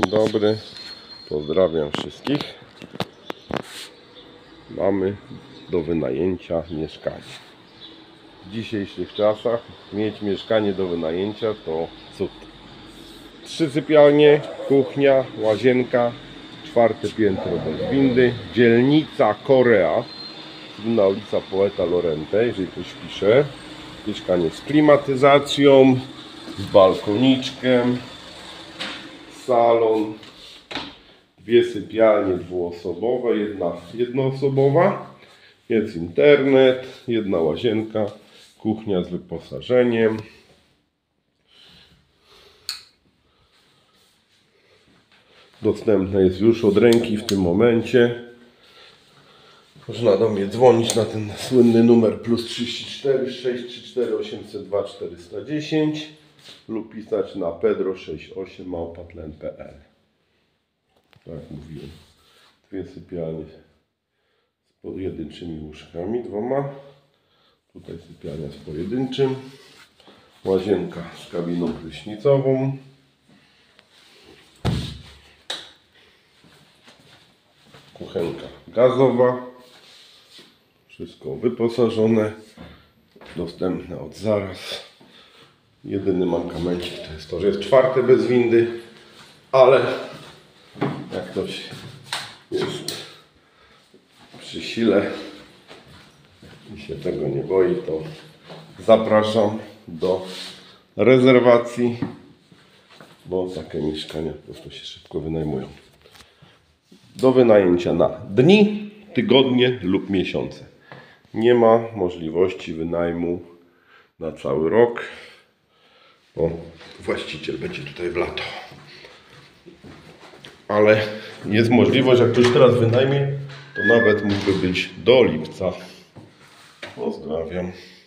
dobry, pozdrawiam wszystkich. Mamy do wynajęcia mieszkanie. W dzisiejszych czasach mieć mieszkanie do wynajęcia to cud. 3 sypialnie, kuchnia, łazienka, 4. piętro bez windy, dzielnica Korea, Główna ulica Poeta Lorente, jeżeli ktoś pisze. Mieszkanie z klimatyzacją, z balkoniczkiem, salon, 2 sypialnie dwuosobowe, jedna jednoosobowa, jest internet, 1 łazienka, kuchnia z wyposażeniem. Dostępne jest już od ręki w tym momencie. Można do mnie dzwonić na ten słynny numer +34 634 802 410 lub pisać na pedro68@tlen.pl. Tak jak mówiłem, 2 sypialnie z pojedynczymi łóżkami, 2. Tutaj sypialnia z pojedynczym. Łazienka z kabiną prysznicową. Kuchenka gazowa. Wszystko wyposażone. Dostępne od zaraz. Jedyny mankamencik to jest to, że jest 4. bez windy. Ale jak ktoś jest przy sile i się tego nie boi, to zapraszam do rezerwacji, bo takie mieszkania po prostu się szybko wynajmują. Do wynajęcia na dni, tygodnie lub miesiące. Nie ma możliwości wynajmu na cały rok, bo właściciel będzie tutaj w lato. Ale jest możliwość, jak ktoś teraz wynajmie, to nawet mógłby być do lipca. Pozdrawiam.